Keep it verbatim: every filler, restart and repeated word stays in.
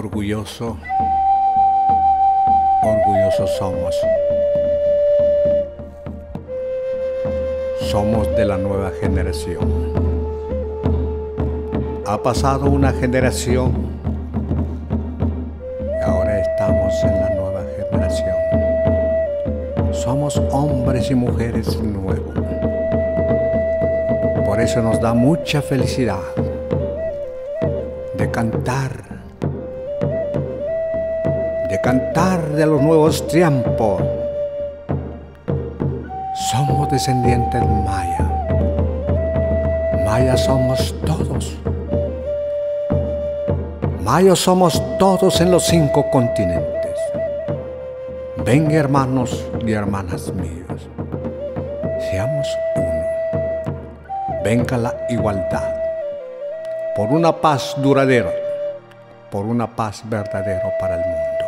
orgulloso, orgullosos somos. Somos de la nueva generación. Ha pasado una generación y ahora estamos en la nueva generación. Somos hombres y mujeres nuevos. Por eso nos da mucha felicidad de cantar, de cantar de los nuevos tiempos. Somos descendientes maya. Mayas somos todos. Mayos somos todos en los cinco continentes. Ven, hermanos y hermanas míos, seamos uno. Venga la igualdad, por una paz duradera, por una paz verdadera para el mundo.